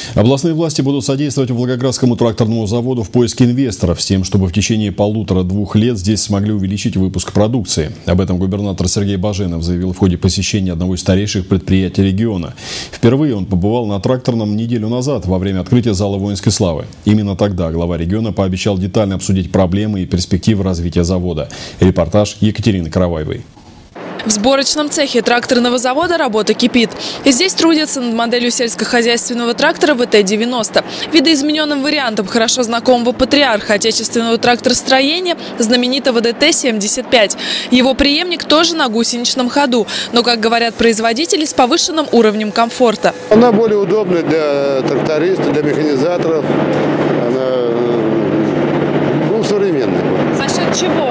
Областные власти будут содействовать Волгоградскому тракторному заводу в поиске инвесторов с тем, чтобы в течение 1,5–2 лет здесь смогли увеличить выпуск продукции. Об этом губернатор Сергей Баженов заявил в ходе посещения одного из старейших предприятий региона. Впервые он побывал на тракторном неделю назад во время открытия зала воинской славы. Именно тогда глава региона пообещал детально обсудить проблемы и перспективы развития завода. Репортаж Екатерины Караваевой. В сборочном цехе тракторного завода работа кипит. И здесь трудятся над моделью сельскохозяйственного трактора ВТ-90. Видоизмененным вариантом хорошо знакомого патриарха отечественного тракторостроения, знаменитого ДТ-75. Его преемник тоже на гусеничном ходу, но, как говорят производители, с повышенным уровнем комфорта. Она более удобна для трактористов, для механизаторов. Она современная. За счет чего?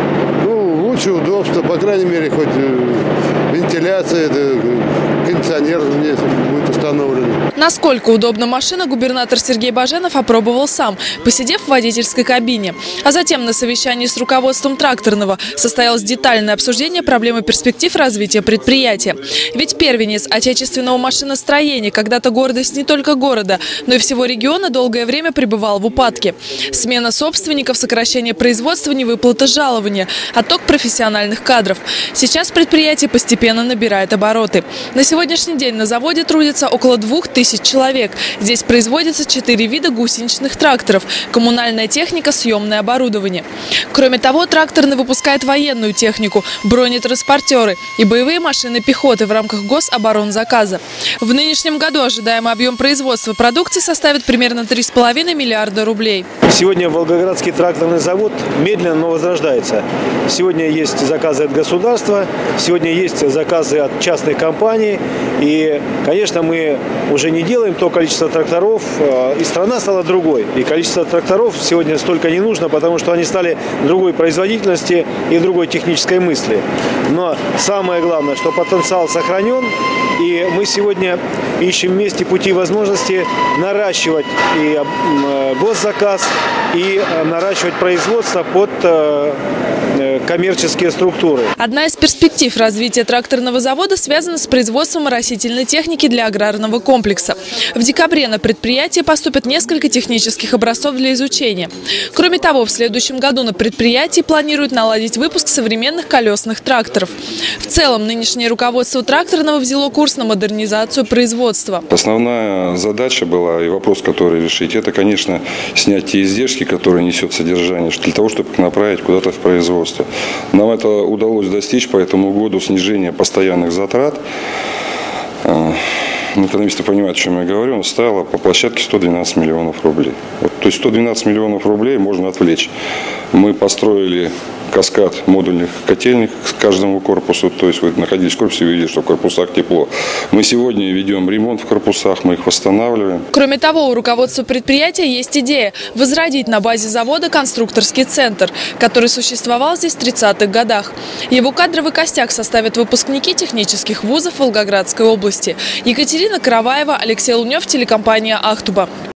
Лучше удобство, по крайней мере, хоть вентиляция, кондиционер здесь будет установлен. Насколько удобна машина, губернатор Сергей Баженов опробовал сам, посидев в водительской кабине. А затем на совещании с руководством тракторного состоялось детальное обсуждение проблемы перспектив развития предприятия. Ведь первенец отечественного машиностроения, когда-то гордость не только города, но и всего региона, долгое время пребывал в упадке. Смена собственников, сокращение производства, невыплата жалования, отток профессиональных кадров. Сейчас предприятие постепенно набирает обороты. На сегодняшний день на заводе трудится около 2000 человек. Здесь производятся 4 вида гусеничных тракторов, коммунальная техника, съемное оборудование. Кроме того, тракторный выпускает военную технику, бронетранспортеры и боевые машины пехоты в рамках гособоронзаказа. В нынешнем году ожидаемый объем производства продукции составит примерно 3,5 миллиарда рублей. Сегодня Волгоградский тракторный завод медленно, но возрождается. Сегодня есть заказы от государства, сегодня есть заказы от частных компаний. И, конечно, мы уже не делаем то количество тракторов, и страна стала другой. И количество тракторов сегодня столько не нужно, потому что они стали другой производительности и другой технической мысли. Но самое главное, что потенциал сохранен, и мы сегодня ищем вместе пути и возможности наращивать и госзаказ, и наращивать производство под коммерческие структуры. Одна из перспектив развития тракторного завода связана с производством оросительной техники для аграрного комплекса. В декабре на предприятие поступят несколько технических образцов для изучения. Кроме того, в следующем году на предприятии планируют наладить выпуск современных колесных тракторов. В целом, нынешнее руководство тракторного взяло курс на модернизацию производства. Основная задача была и вопрос, который решить, это, конечно, снять те издержки, которые несет содержание, для того, чтобы направить куда-то в производство. Нам это удалось достичь по этому году снижения постоянных затрат. Экономисты понимают, о чем я говорю. Он составила по площадке 112 миллионов рублей. То есть 112 миллионов рублей можно отвлечь. Мы построили каскад модульных котельных к каждому корпусу. То есть вы находились в корпусе и видели, что в корпусах тепло. Мы сегодня ведем ремонт в корпусах, мы их восстанавливаем. Кроме того, у руководства предприятия есть идея возродить на базе завода конструкторский центр, который существовал здесь в 30-х годах. Его кадровый костяк составят выпускники технических вузов Волгоградской области. Екатерина Караваева, Алексей Лунев, телекомпания «Ахтуба».